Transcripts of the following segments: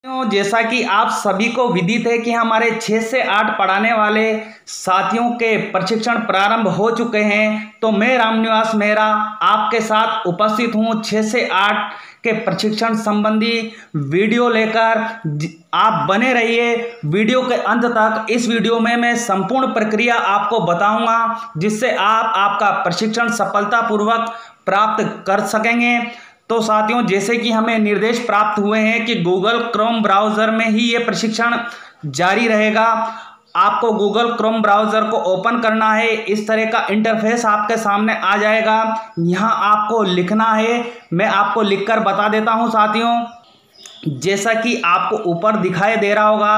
तो जैसा कि आप सभी को विदित है कि हमारे 6 से 8 पढ़ाने वाले साथियों के प्रशिक्षण प्रारंभ हो चुके हैं। तो मैं रामनिवास मेहरा आपके साथ उपस्थित हूं 6 से 8 के प्रशिक्षण संबंधी वीडियो लेकर। आप बने रहिए वीडियो के अंत तक। इस वीडियो में मैं संपूर्ण प्रक्रिया आपको बताऊंगा जिससे आप आपका प्रशिक्षण सफलतापूर्वक प्राप्त कर सकेंगे। तो साथियों, जैसे कि हमें निर्देश प्राप्त हुए हैं कि गूगल क्रोम ब्राउज़र में ही ये प्रशिक्षण जारी रहेगा। आपको गूगल क्रोम ब्राउज़र को ओपन करना है। इस तरह का इंटरफेस आपके सामने आ जाएगा। यहाँ आपको लिखना है, मैं आपको लिखकर बता देता हूँ साथियों। जैसा कि आपको ऊपर दिखाई दे रहा होगा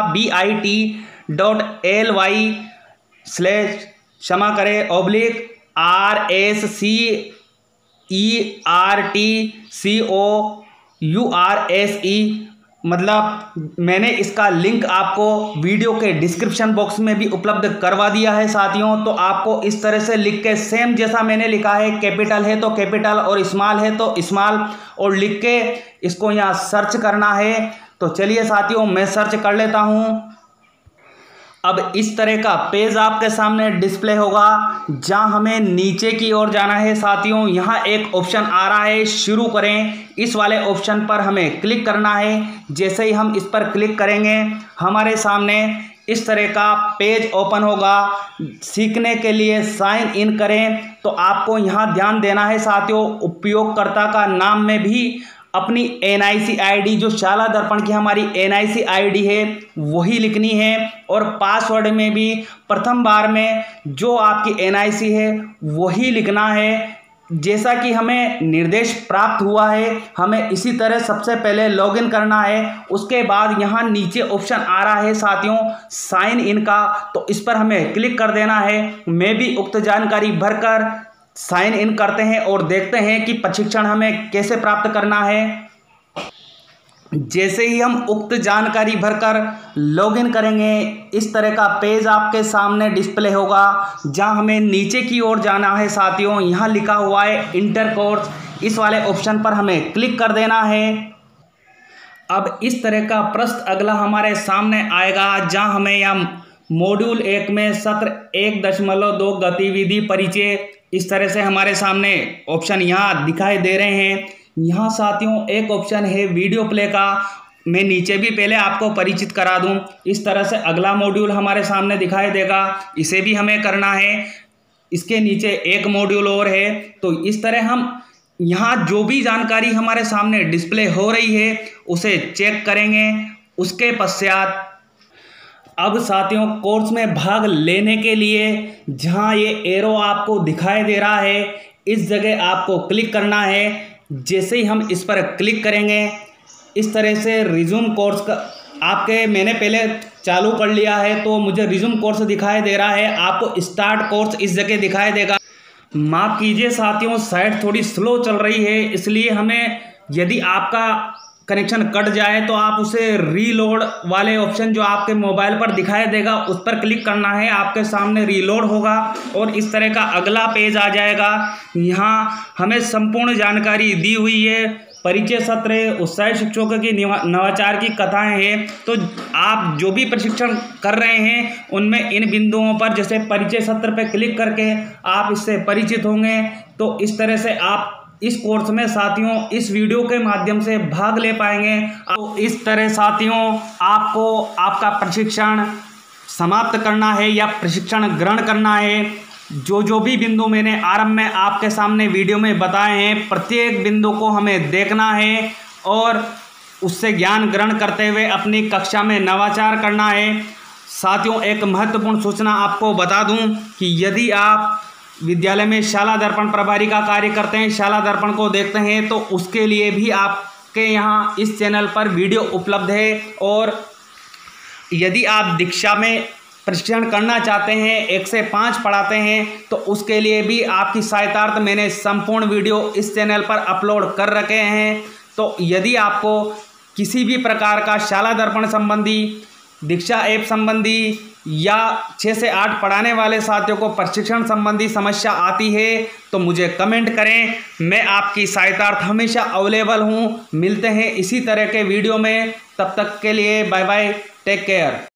bit.ly/RSCERTCOURSE, मतलब मैंने इसका लिंक आपको वीडियो के डिस्क्रिप्शन बॉक्स में भी उपलब्ध करवा दिया है साथियों। तो आपको इस तरह से लिख के सेम जैसा मैंने लिखा है, कैपिटल है तो कैपिटल और स्मॉल है तो स्मॉल, और लिख के इसको यहाँ सर्च करना है। तो चलिए साथियों, मैं सर्च कर लेता हूँ। अब इस तरह का पेज आपके सामने डिस्प्ले होगा जहां हमें नीचे की ओर जाना है साथियों। यहां एक ऑप्शन आ रहा है शुरू करें, इस वाले ऑप्शन पर हमें क्लिक करना है। जैसे ही हम इस पर क्लिक करेंगे हमारे सामने इस तरह का पेज ओपन होगा। सीखने के लिए साइन इन करें, तो आपको यहां ध्यान देना है साथियों, उपयोगकर्ता का नाम में भी अपनी NIC ID, जो शाला दर्पण की हमारी NIC ID है वही लिखनी है, और पासवर्ड में भी प्रथम बार में जो आपकी NIC है वही लिखना है। जैसा कि हमें निर्देश प्राप्त हुआ है, हमें इसी तरह सबसे पहले लॉगिन करना है। उसके बाद यहाँ नीचे ऑप्शन आ रहा है साथियों साइन इन का, तो इस पर हमें क्लिक कर देना है। मैं भी उक्त जानकारी भरकर साइन इन करते हैं और देखते हैं कि प्रशिक्षण हमें कैसे प्राप्त करना है। जैसे ही हम उक्त जानकारी भरकर लॉगिन करेंगे इस तरह का पेज आपके सामने डिस्प्ले होगा जहां हमें नीचे की ओर जाना है साथियों। यहां लिखा हुआ है इंटर कोर्स, इस वाले ऑप्शन पर हमें क्लिक कर देना है। अब इस तरह का प्रश्न अगला हमारे सामने आएगा जहां हमें यहाँ मॉड्यूल 1 में सत्र 1.2 गतिविधि परिचय, इस तरह से हमारे सामने ऑप्शन यहाँ दिखाई दे रहे हैं। यहाँ साथियों एक ऑप्शन है वीडियो प्ले का, मैं नीचे भी पहले आपको परिचित करा दूं। इस तरह से अगला मॉड्यूल हमारे सामने दिखाई देगा, इसे भी हमें करना है। इसके नीचे एक मॉड्यूल और है। तो इस तरह हम यहाँ जो भी जानकारी हमारे सामने डिस्प्ले हो रही है उसे चेक करेंगे। उसके पश्चात अब साथियों कोर्स में भाग लेने के लिए जहां ये एरो आपको दिखाई दे रहा है इस जगह आपको क्लिक करना है। जैसे ही हम इस पर क्लिक करेंगे इस तरह से रिज्यूम कोर्स का आपके मैंने पहले चालू कर लिया है तो मुझे रिज्यूम कोर्स दिखाई दे रहा है। आपको स्टार्ट कोर्स इस जगह दिखाई देगा। माफ़ कीजिए साथियों, साइट थोड़ी स्लो चल रही है, इसलिए हमें यदि आपका कनेक्शन कट जाए तो आप उसे रीलोड वाले ऑप्शन जो आपके मोबाइल पर दिखाई देगा उस पर क्लिक करना है। आपके सामने रीलोड होगा और इस तरह का अगला पेज आ जाएगा। यहाँ हमें संपूर्ण जानकारी दी हुई है, परिचय सत्र है, उत्साही शिक्षकों की नवाचार की कथाएं हैं। तो आप जो भी प्रशिक्षण कर रहे हैं उनमें इन बिंदुओं पर जैसे परिचय सत्र पर क्लिक करके आप इससे परिचित होंगे। तो इस तरह से आप इस कोर्स में साथियों इस वीडियो के माध्यम से भाग ले पाएंगे। तो इस तरह साथियों आपको आपका प्रशिक्षण समाप्त करना है या प्रशिक्षण ग्रहण करना है। जो भी बिंदु मैंने आरंभ में आपके सामने वीडियो में बताए हैं प्रत्येक बिंदु को हमें देखना है और उससे ज्ञान ग्रहण करते हुए अपनी कक्षा में नवाचार करना है। साथियों एक महत्वपूर्ण सूचना आपको बता दूं कि यदि आप विद्यालय में शाला दर्पण प्रभारी का कार्य करते हैं, शाला दर्पण को देखते हैं, तो उसके लिए भी आपके यहाँ इस चैनल पर वीडियो उपलब्ध है। और यदि आप दीक्षा में प्रशिक्षण करना चाहते हैं, 1 से 5 पढ़ाते हैं, तो उसके लिए भी आपकी सहायतार्थ मैंने संपूर्ण वीडियो इस चैनल पर अपलोड कर रखे हैं। तो यदि आपको किसी भी प्रकार का शाला दर्पण संबंधी, दीक्षा ऐप संबंधी या 6 से 8 पढ़ाने वाले साथियों को प्रशिक्षण संबंधी समस्या आती है तो मुझे कमेंट करें। मैं आपकी सहायतार्थ हमेशा अवेलेबल हूँ। मिलते हैं इसी तरह के वीडियो में, तब तक के लिए बाय बाय, टेक केयर।